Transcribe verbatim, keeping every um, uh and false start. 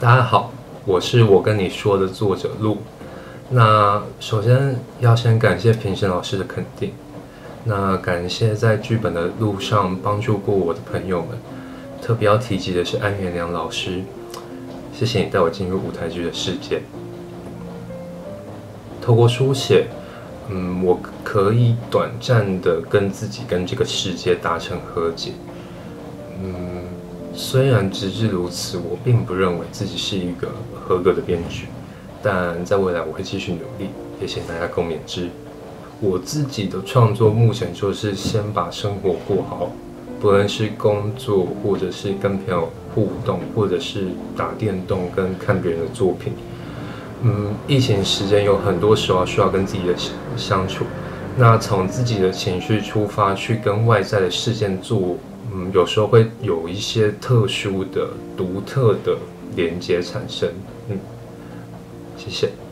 大家好，我是我跟你说的作者陆。那首先要先感谢评审老师的肯定，那感谢在剧本的路上帮助过我的朋友们，特别要提及的是安元良老师，谢谢你带我进入舞台剧的世界。透过书写，嗯，我可以短暂的跟自己跟这个世界达成和解。嗯，虽然直至如此，我并不认为自己是一个合格的编剧，但在未来我会继续努力，也请大家共勉之。我自己的创作目前就是先把生活过好，不论是工作，或者是跟朋友互动，或者是打电动跟看别人的作品。嗯，疫情时间有很多时候需要跟自己的相处，那从自己的情绪出发，去跟外在的事件做，嗯，有时候会有一些特殊的、独特的连接产生。嗯，谢谢。